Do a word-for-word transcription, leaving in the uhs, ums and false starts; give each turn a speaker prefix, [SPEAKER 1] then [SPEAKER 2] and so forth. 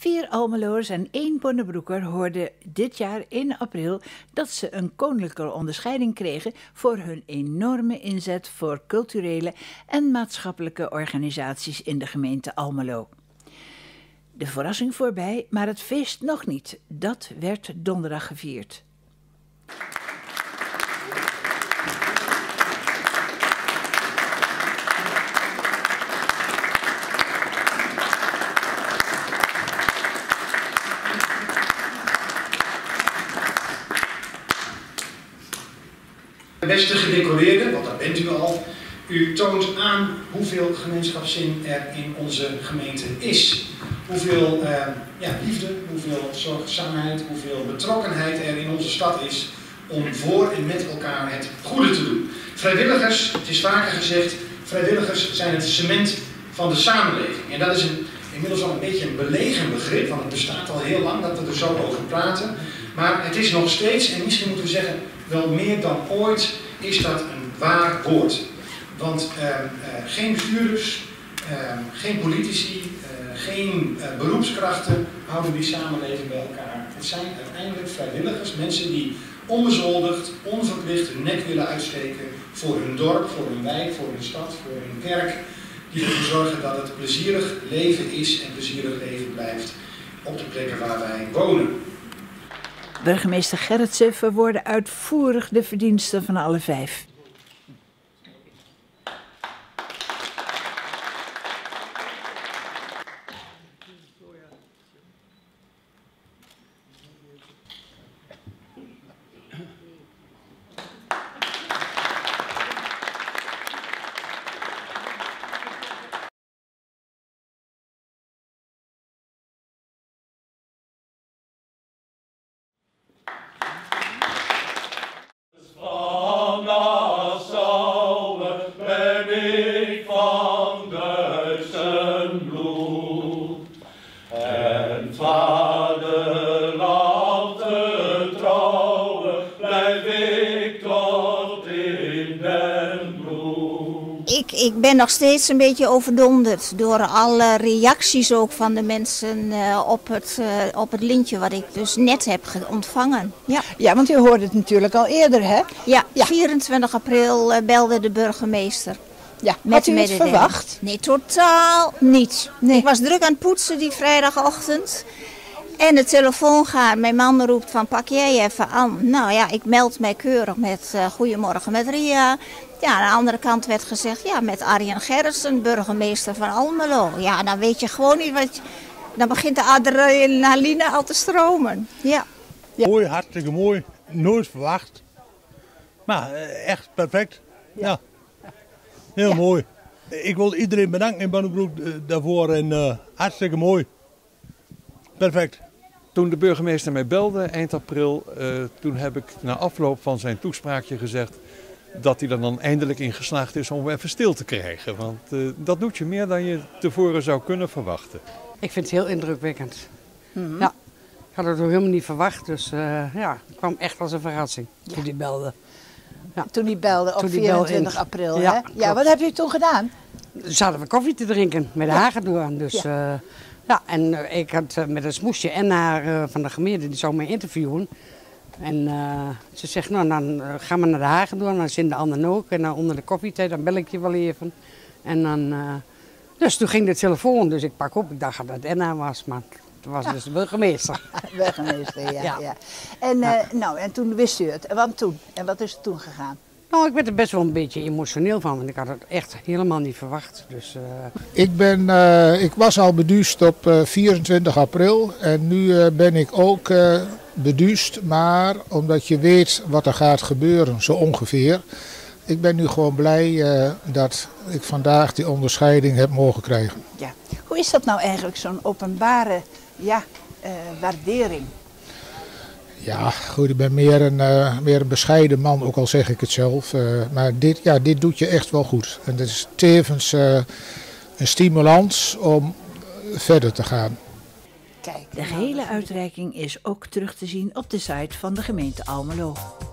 [SPEAKER 1] Vier Almeloers en één Bonnebroeker hoorden dit jaar in april dat ze een koninklijke onderscheiding kregen voor hun enorme inzet voor culturele en maatschappelijke organisaties in de gemeente Almelo. De verrassing voorbij, maar het feest nog niet. Dat werd donderdag gevierd.
[SPEAKER 2] Beste gedecoreerden, want dat bent u al, u toont aan hoeveel gemeenschapszin er in onze gemeente is. Hoeveel eh, ja, liefde, hoeveel zorgzaamheid, hoeveel betrokkenheid er in onze stad is om voor en met elkaar het goede te doen. Vrijwilligers, het is vaker gezegd, vrijwilligers zijn het cement van de samenleving. En dat is een, inmiddels al een beetje een belegen begrip, want het bestaat al heel lang dat we er zo over praten. Maar het is nog steeds, en misschien moeten we zeggen, wel meer dan ooit is dat een waar woord. Want uh, uh, geen bestuurders, uh, geen politici, uh, geen uh, beroepskrachten houden die samenleving bij elkaar. Het zijn uiteindelijk vrijwilligers, mensen die onbezoldigd, onverplicht hun nek willen uitsteken voor hun dorp, voor hun wijk, voor hun stad, voor hun kerk. Die ervoor zorgen dat het plezierig leven is en plezierig leven blijft op de plekken waar wij wonen.
[SPEAKER 1] Burgemeester Gerritsen verwoordde uitvoerig de verdiensten van alle vijf.
[SPEAKER 3] Ik, ik ben nog steeds een beetje overdonderd door alle reacties ook van de mensen uh, op, het, uh, op het lintje wat ik dus net heb ontvangen. Ja,
[SPEAKER 4] ja, want u hoorde het natuurlijk al eerder, hè?
[SPEAKER 3] Ja, ja. vierentwintig april uh, belde de burgemeester.
[SPEAKER 4] Ja, had u het verwacht?
[SPEAKER 3] Nee, totaal niet. Nee. Ik was druk aan het poetsen die vrijdagochtend. En de telefoon gaat, mijn man roept van pak jij even aan. Nou ja, ik meld mij keurig met uh, goedemorgen met Ria. Ja, aan de andere kant werd gezegd, ja, met Arjen Gerritsen, burgemeester van Almelo. Ja, dan weet je gewoon niet wat je, dan begint de adrenaline al te stromen. Ja.
[SPEAKER 5] Ja. Mooi, hartstikke mooi. Nooit verwacht. Maar echt perfect. Ja. ja. Heel ja. mooi. Ik wil iedereen bedanken in Bonnebroek daarvoor en uh, hartstikke mooi. Perfect.
[SPEAKER 6] Toen de burgemeester mij belde eind april, uh, toen heb ik na afloop van zijn toespraakje gezegd dat hij er dan eindelijk in geslaagd is om even stil te krijgen. Want uh, dat doet je meer dan je tevoren zou kunnen verwachten.
[SPEAKER 7] Ik vind het heel indrukwekkend. Mm-hmm. Ja, ik had het ook helemaal niet verwacht, dus uh, ja, het kwam echt als een verrassing
[SPEAKER 4] ja.
[SPEAKER 7] toen hij belde.
[SPEAKER 4] Ja. Toen hij belde op toen vierentwintig april,
[SPEAKER 7] ja,
[SPEAKER 4] hè? Ja, wat heb je toen gedaan?
[SPEAKER 7] Zaten we koffie te drinken met de ja. Hagedorn, dus... Ja. Uh, Ja, en uh, ik had uh, met een smoesje en haar uh, van de gemeente, die zou mij interviewen. En uh, ze zegt, nou dan uh, gaan we naar de Hagedorn, dan zijn de anderen ook. En dan onder de koffietijd, dan bel ik je wel even. En dan, uh, dus toen ging de telefoon, dus ik pak op, ik dacht dat het Enna was, maar het was dus de burgemeester.
[SPEAKER 4] Burgemeester, ja. ja. ja. En, uh, ja. Nou, en toen wist u het, en wat toen? En wat is er toen gegaan?
[SPEAKER 7] Nou, ik werd er best wel een beetje emotioneel van, want ik had het echt helemaal niet verwacht. Dus, uh...
[SPEAKER 8] ik, ben, uh, ik was al beduust op uh, vierentwintig april en nu uh, ben ik ook uh, beduust, maar omdat je weet wat er gaat gebeuren, zo ongeveer. Ik ben nu gewoon blij uh, dat ik vandaag die onderscheiding heb mogen krijgen.
[SPEAKER 4] Ja. Hoe is dat nou eigenlijk, zo'n openbare ja, uh, waardering?
[SPEAKER 8] Ja, goed, ik ben meer een, uh, meer een bescheiden man, ook al zeg ik het zelf. Uh, maar dit, ja, dit doet je echt wel goed. En dat is tevens uh, een stimulans om verder te gaan.
[SPEAKER 1] Kijk, de gehele uitreiking is ook terug te zien op de site van de gemeente Almelo.